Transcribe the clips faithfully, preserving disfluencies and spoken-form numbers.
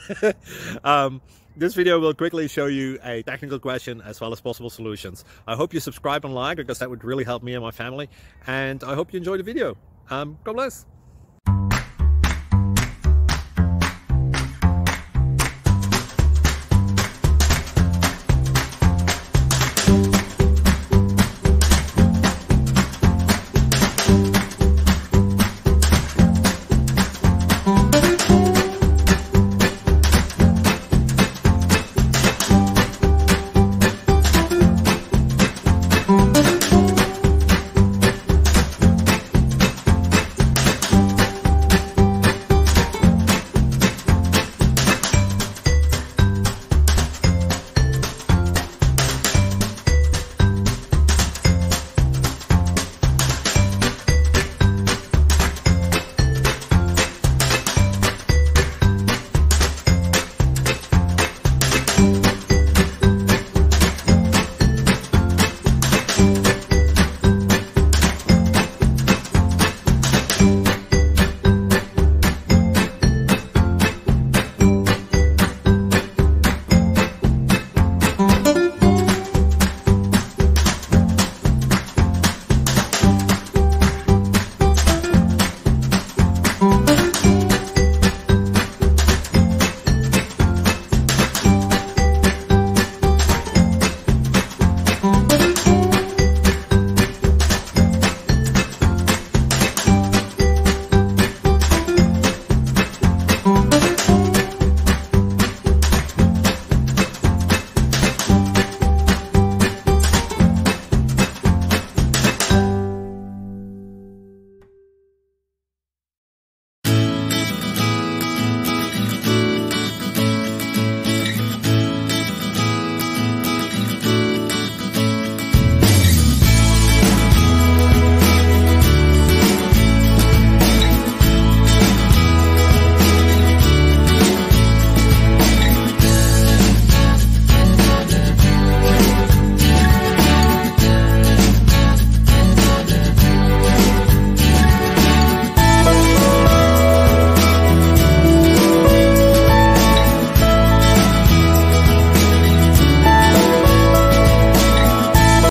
um, this video will quickly show you a technical question as well as possible solutions. I hope you subscribe and like, because that would really help me and my family. And I hope you enjoy the video. Um, God bless.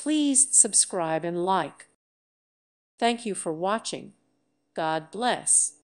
Subscribe and like. Thank you for watching. God bless.